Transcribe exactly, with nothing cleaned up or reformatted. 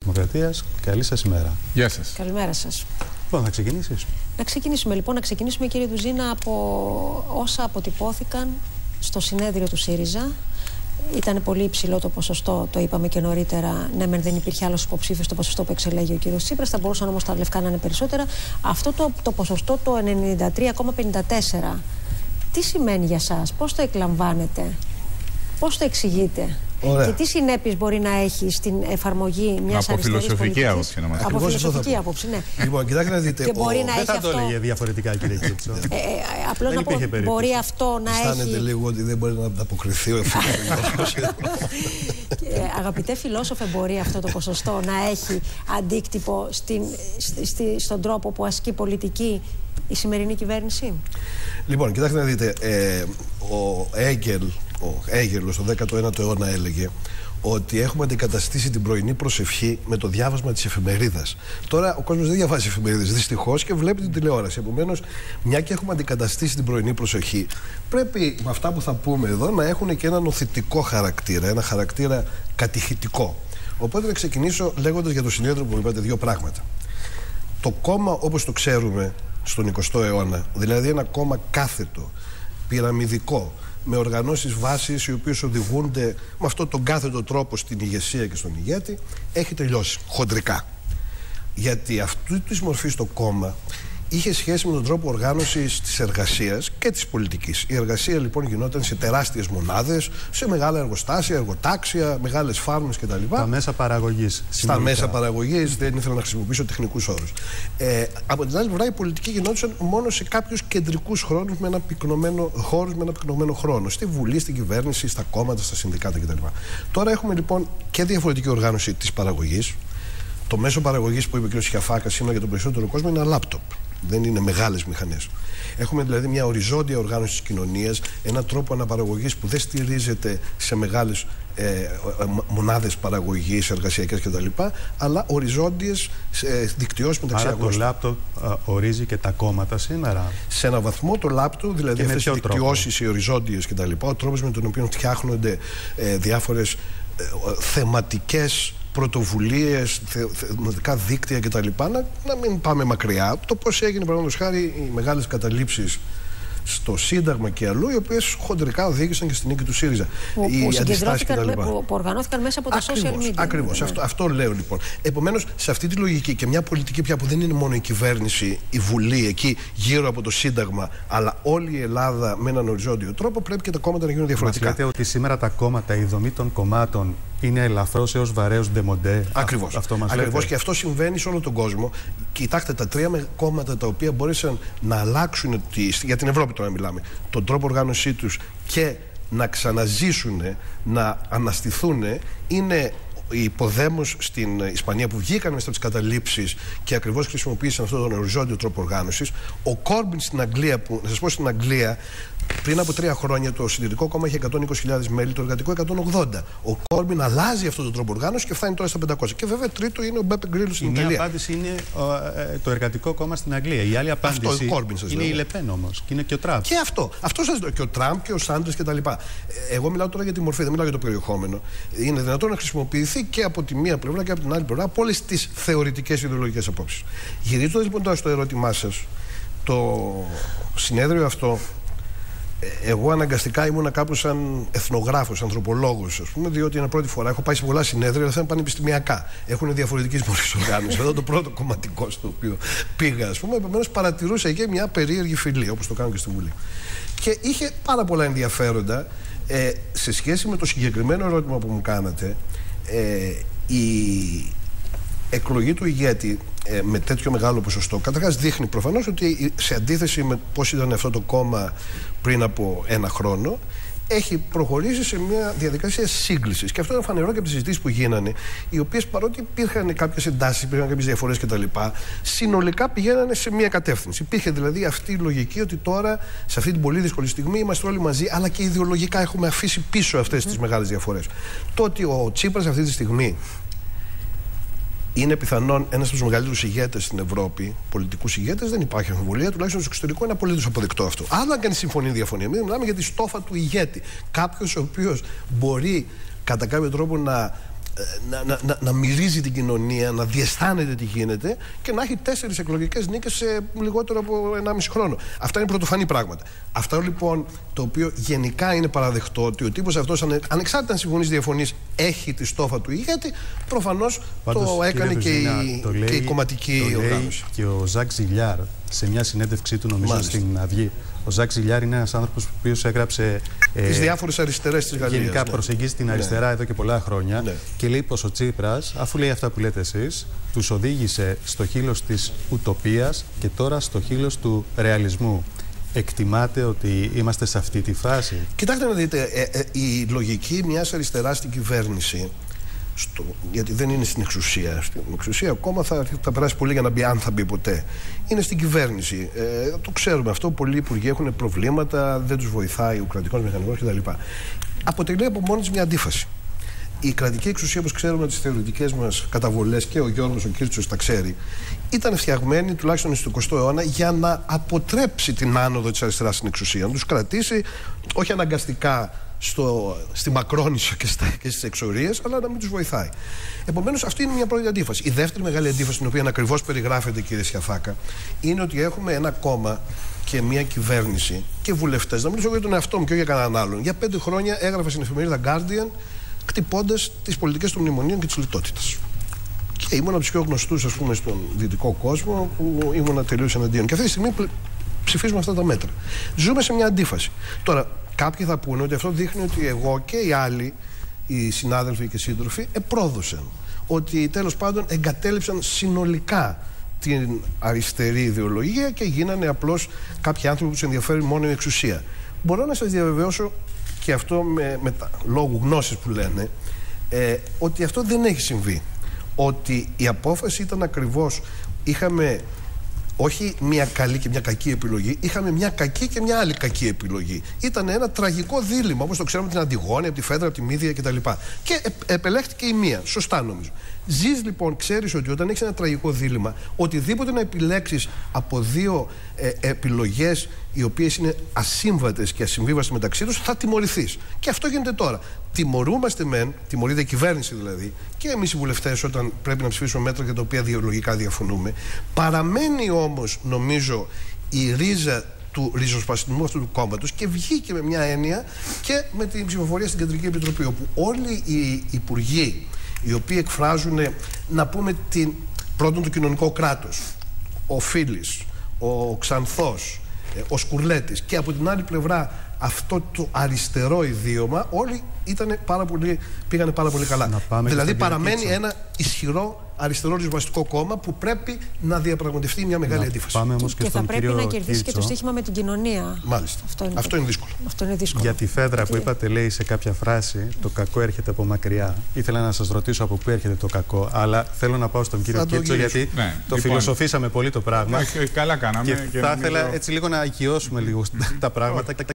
Δημοκρατίας, καλή σας ημέρα. Γεια σας. Καλημέρα σας. Λοιπόν, θα ξεκινήσεις. Να ξεκινήσουμε λοιπόν, να ξεκινήσουμε κύριε Ντουζίνα από όσα αποτυπώθηκαν στο συνέδριο του ΣΥΡΙΖΑ. Ήταν πολύ υψηλό το ποσοστό, το είπαμε και νωρίτερα. Ναι, μεν δεν υπήρχε άλλος υποψήφιος στο ποσοστό που εξελέγει ο κύριος Τσίπρας. Θα μπορούσαν όμως τα λευκά να είναι περισσότερα. Αυτό το, το ποσοστό, το ενενήντα τρία κόμμα πενήντα τέσσερα, τι σημαίνει για σας, πώς το εκλαμβάνετε, πώς το εξηγείτε? Ωραία. Και τι συνέπειες μπορεί να έχει στην εφαρμογή μιας από αριστερής φιλοσοφική άποψη, να μας Από Ακριβώς φιλοσοφική άποψη, ναι. Λοιπόν, κοιτάξτε να δείτε. Και μπορεί ο... να Δεν έχει θα το αυτό... έλεγε διαφορετικά, κύριε Κίτσο. Ε, ε, απλώς Δεν να πω, μπορεί αυτό να Αισθάνεται έχει... λίγο ότι δεν μπορεί να ανταποκριθεί ο φίλος. ε, Αγαπητέ φιλόσοφε, μπορεί αυτό το ποσοστό να έχει αντίκτυπο στην, στη, στον τρόπο που ασκεί πολιτική η σημερινή κυβέρνηση? Λοιπόν, κοιτάξτε να δείτε. Ε, ο Έγγελ, ο Έγγελος, στο δέκατο ένατο αιώνα έλεγε ότι έχουμε αντικαταστήσει την πρωινή προσευχή με το διάβασμα της εφημερίδας. Τώρα ο κόσμος δεν διαβάζει εφημερίδες, δυστυχώς, και βλέπει την τηλεόραση. Επομένως, μια και έχουμε αντικαταστήσει την πρωινή προσευχή, πρέπει με αυτά που θα πούμε εδώ να έχουν και ένα νοθητικό χαρακτήρα, ένα χαρακτήρα κατηχητικό. Οπότε να ξεκινήσω λέγοντας για το συνέδριο που είπατε δύο πράγματα. Το κόμμα όπως το ξέρουμε στον εικοστό αιώνα, δηλαδή ένα κόμμα κάθετο, πυραμιδικό, με οργανώσεις βάσης οι οποίες οδηγούνται με αυτόν τον κάθετο τρόπο στην ηγεσία και στον ηγέτη, έχει τελειώσει χοντρικά. Γιατί αυτού της μορφής το κόμμα είχε σχέση με τον τρόπο οργάνωσης της εργασίας και της πολιτικής. Η εργασία λοιπόν γινόταν σε τεράστιες μονάδες, σε μεγάλα εργοστάσια, εργοτάξια, μεγάλες φάρμες κτλ. Στα μέσα παραγωγής. Στα μέσα παραγωγής, δεν ήθελα να χρησιμοποιήσω τεχνικούς όρους. Ε, από την άλλη πλευρά, η πολιτική γινόταν μόνο σε κάποιους κεντρικούς χρόνους, με ένα πυκνωμένο, χώρους με ένα πυκνωμένο χρόνο. Στη Βουλή, στην κυβέρνηση, στα κόμματα, στα συνδικάτα κτλ. Τώρα έχουμε λοιπόν και διαφορετική οργάνωση της παραγωγής. Το μέσο παραγωγής που είπε ο κ. Σιαφάκας σήμερα για τον περισσότερο κόσμο είναι ένα λάπτοπ. Δεν είναι μεγάλες μηχανές. Έχουμε δηλαδή μια οριζόντια οργάνωση της κοινωνίας, έναν τρόπο αναπαραγωγής που δεν στηρίζεται σε μεγάλες ε, μονάδες παραγωγής, εργασιακές κτλ., αλλά οριζόντιες ε, δικτυώσεις μεταξύ αγώστων. Άρα το λάπτοπ ορίζει και τα κόμματα σήμερα. Σε έναν βαθμό το λάπτοπ, δηλαδή και αυτές οι δικτυώσεις, οι οριζόντιες κτλ., ο τρόπος με τον οποίο φτιάχνονται ε, διάφορες ε, θεματικές πρωτοβουλίες, θε, θεματικά δίκτυα κτλ. Να, να μην πάμε μακριά. Το πώς έγινε, παραδείγματος χάρη, οι μεγάλες καταλήψεις στο Σύνταγμα και αλλού, οι οποίες χοντρικά οδήγησαν και στην νίκη του ΣΥΡΙΖΑ. Που, που συγκεντρώθηκαν, με, που, που οργανώθηκαν μέσα από τα ακριβώς, social media. Ακριβώς. Ναι. Αυτό, αυτό λέω λοιπόν. Επομένως, σε αυτή τη λογική και μια πολιτική πια που δεν είναι μόνο η κυβέρνηση, η Βουλή εκεί γύρω από το Σύνταγμα, αλλά όλη η Ελλάδα με έναν οριζόντιο τρόπο, πρέπει και τα κόμματα να γίνουν διαφορετικά. Μας λέτε ότι σήμερα τα κόμματα, η δομή των κομμάτων είναι ελαφρώς έως βαρέως ντεμοντέ. Ακριβώς. Αυτό μας Ακριβώς. λέτε. Και αυτό συμβαίνει σε όλο τον κόσμο. Κοιτάξτε, τα τρία κόμματα τα οποία μπόρεσαν να αλλάξουν, για την Ευρώπη τώρα μιλάμε, τον τρόπο οργάνωσή τους και να ξαναζήσουν, να αναστηθούν, είναι οι Ποδέμος στην Ισπανία που βγήκαν μέσα από τις καταλήψεις και ακριβώς χρησιμοποίησαν αυτόν τον οριζόντιο τρόπο οργάνωσης. Ο Κόρμπιν στην Αγγλία, που να σας πω, στην Αγγλία πριν από τρία χρόνια το Συντηρητικό Κόμμα είχε εκατόν είκοσι χιλιάδες μέλη, το Εργατικό εκατόν ογδόντα. Ο Κόρμπιν αλλάζει αυτόν τον τρόπο οργάνωσης και φτάνει τώρα στα πεντακόσια. Και βέβαια τρίτο είναι ο Μπέπε Γκρίλο στην Ιταλία. Η μία απάντηση είναι ο, ε, το Εργατικό Κόμμα στην Αγγλία. Η άλλη απάντηση αυτό, ο Κόρμπιν, σας είναι λέω. η Λεπέν όμως. Και είναι και ο Τραμπ. Και αυτό. Αυτό σας λέω. Και ο Τραμπ και ο Σάντρες κτλ. Εγώ μιλάω τώρα για τη μορφή, δεν μιλάω για το περιεχόμενο. Είναι δυνατόν να χρησιμοποιηθεί και από τη μία πλευρά και από την άλλη πλευρά από όλες τις θεωρητικές ιδεολογικές απόψεις. Γυρίζοντας λοιπόν τώρα στο ερώτημά σας, το συνέδριο αυτό. Εγώ αναγκαστικά ήμουνα κάπου σαν εθνογράφος, ανθρωπολόγος, ας πούμε, διότι είναι πρώτη φορά. Έχω πάει σε πολλά συνέδρια, αλλά θα είναι πανεπιστημιακά. Έχουν διαφορετική μορφή οργάνωση. Εδώ το πρώτο κομματικό στο οποίο πήγα, ας πούμε, επομένως παρατηρούσα εκεί μια περίεργη φυλή, όπως το κάνω και στη Βουλή. Και είχε πάρα πολλά ενδιαφέροντα ε, σε σχέση με το συγκεκριμένο ερώτημα που μου κάνατε. Ε, η εκλογή του ηγέτη ε, με τέτοιο μεγάλο ποσοστό, καταρχάς δείχνει προφανώς ότι σε αντίθεση με πώς ήταν αυτό το κόμμα πριν από ένα χρόνο, έχει προχωρήσει σε μια διαδικασία σύγκλησης. Και αυτό είναι φανερό και από τις συζητήσεις που γίνανε, οι οποίες παρότι υπήρχαν κάποιες εντάσεις, υπήρχαν κάποιες διαφορές κτλ., συνολικά πηγαίνανε σε μια κατεύθυνση. Υπήρχε δηλαδή αυτή η λογική ότι τώρα, σε αυτή την πολύ δύσκολη στιγμή, είμαστε όλοι μαζί, αλλά και ιδεολογικά έχουμε αφήσει πίσω αυτές τις μεγάλες διαφορές. Το ότι ο Τσίπρας αυτή τη στιγμή είναι πιθανόν ένας από τους μεγαλύτερους ηγέτες στην Ευρώπη, πολιτικούς ηγέτες, δεν υπάρχει αμφιβολία, τουλάχιστον στο εξωτερικό είναι απολύτως αποδεκτό αυτό. Άλλο αν κάνει συμφωνία ή διαφωνία. Μην μιλάμε για τη στόφα του ηγέτη. Κάποιος ο οποίος μπορεί κατά κάποιο τρόπο να να, να, να, να μυρίζει την κοινωνία, να διαισθάνεται τι γίνεται και να έχει τέσσερις εκλογικές νίκες σε λιγότερο από ενάμιση χρόνο. Αυτά είναι πρωτοφανή πράγματα. Αυτό λοιπόν το οποίο γενικά είναι παραδεκτό, ότι ο τύπος αυτός, ανε, ανεξάρτητα αν συμφωνείς διαφωνείς, έχει τη στόφα του ηγέτη, προφανώς το έκανε και, Βυζίνα, η, το λέει, και η κομματική το οργάνωση. Και ο Ζακ Ζιλιάρ σε μια συνέντευξή του, νομίζω, Μάλιστα. στην Αυγή. Ο Ζακ Ζιλιάρ είναι ένας άνθρωπος ο οποίος έγραψε τις ε, διάφορες αριστερές της Γαλλίας. Γενικά ναι. προσεγγίζει την αριστερά ναι. εδώ και πολλά χρόνια ναι. και λέει πως ο Τσίπρας, αφού λέει αυτά που λέτε εσείς, τους οδήγησε στο χείλος της ουτοπίας και τώρα στο χείλος του ρεαλισμού. Εκτιμάτε ότι είμαστε σε αυτή τη φάση? Κοιτάξτε να δείτε, ε, ε, η λογική μιας αριστεράς στην κυβέρνηση, στο, γιατί δεν είναι στην εξουσία. Στην εξουσία ακόμα θα, θα περάσει πολύ για να μπει, αν θα μπει ποτέ. Είναι στην κυβέρνηση. Ε, το ξέρουμε αυτό. Πολλοί υπουργοί έχουν προβλήματα, δεν τους βοηθάει ο κρατικός μηχανισμός κτλ. Αποτελεί από μόνη της μια αντίφαση. Η κρατική εξουσία, όπως ξέρουμε τις θεωρητικές μας καταβολές, και ο Γιώργος ο Κίρτσος τα ξέρει, ήταν φτιαγμένη τουλάχιστον στον εικοστό αιώνα για να αποτρέψει την άνοδο της αριστεράς στην εξουσία. Να τους κρατήσει, όχι αναγκαστικά στο, στη Μακρόνισσα και, στα, και στις εξορίες, αλλά να μην τους βοηθάει. Επομένως, αυτή είναι μια πρώτη αντίφαση. Η δεύτερη μεγάλη αντίφαση, την οποία ακριβώς περιγράφεται, κύριε Σιαφάκα, είναι ότι έχουμε ένα κόμμα και μια κυβέρνηση και βουλευτές. Να μιλήσω για τον εαυτό μου και όχι για κανέναν άλλον. Για πέντε χρόνια έγραφα στην εφημερίδα Guardian, κτυπώντας τις πολιτικές των μνημονίων και της λιτότητας. Και ήμουν από τους πιο γνωστούς, ας πούμε, στον δυτικό κόσμο, που ήμουν τελείως εναντίον. Και αυτή τη στιγμή ψηφίζουμε αυτά τα μέτρα. Ζούμε σε μια αντίφαση. Τώρα, κάποιοι θα πούνε ότι αυτό δείχνει ότι εγώ και οι άλλοι, οι συνάδελφοι και σύντροφοι, επρόδωσαν. Ότι τέλος πάντων εγκατέλειψαν συνολικά την αριστερή ιδεολογία και γίνανε απλώς κάποιοι άνθρωποι που τους ενδιαφέρει μόνο η εξουσία. Μπορώ να σας διαβεβαιώσω, και αυτό με, με τα λόγου γνώσης που λένε, ε, ότι αυτό δεν έχει συμβεί. Ότι η απόφαση ήταν ακριβώς, είχαμε όχι μια καλή και μια κακή επιλογή, είχαμε μια κακή και μια άλλη κακή επιλογή. Ήταν ένα τραγικό δίλημμα, όπως το ξέρουμε, την Αντιγόνη, από τη Φέδρα, από τη Μύδια κτλ. Και ε, επελέχθηκε η μία. Σωστά, νομίζω. Ζεις λοιπόν, ξέρεις ότι όταν έχεις ένα τραγικό δίλημμα, οτιδήποτε να επιλέξεις από δύο ε, επιλογές οι οποίες είναι ασύμβατες και ασυμβίβαστες μεταξύ τους, θα τιμωρηθείς. Και αυτό γίνεται τώρα. Τιμωρούμαστε μεν, τιμωρείται η κυβέρνηση δηλαδή, και εμείς οι βουλευτές όταν πρέπει να ψηφίσουμε μέτρα για τα οποία ιδεολογικά διαφωνούμε. Παραμένει όμως, νομίζω, η ρίζα του ριζοσπαστισμού αυτού του κόμματος και βγήκε με μια έννοια και με την ψηφοφορία στην Κεντρική Επιτροπή, όπου όλοι οι υπουργοί οι οποίοι εκφράζουν, να πούμε, την, πρώτον το κοινωνικό κράτος, ο Φίλης, ο Ξανθός, ο Σκουρλέτης, και από την άλλη πλευρά αυτό το αριστερό ιδίωμα, όλοι ήτανε πάρα πολύ, πήγανε πάρα πολύ καλά. Δηλαδή παραμένει ένα ισχυρό αριστερό ριζοσπαστικό κόμμα που πρέπει να διαπραγματευτεί μια μεγάλη αντίφαση. Πάμε όμως και, και θα πρέπει να κερδίσει Κίτσο. Και το στοίχημα με την κοινωνία. Μάλιστα. Αυτό είναι, αυτό είναι δύσκολο. Αυτό είναι δύσκολο. Για τη Φέδρα που είπατε, λέει σε κάποια φράση, το κακό έρχεται από μακριά. Ήθελα να σας ρωτήσω από πού έρχεται το κακό, αλλά θέλω να πάω στον κύριο Κίτσο, γιατί ναι, το λοιπόν, φιλοσοφήσαμε πολύ το πράγμα. Όχι, καλά κάναμε. Και, και θα ήθελα νομίζω... έτσι λίγο να οικειώσουμε λίγο τα πράγματα.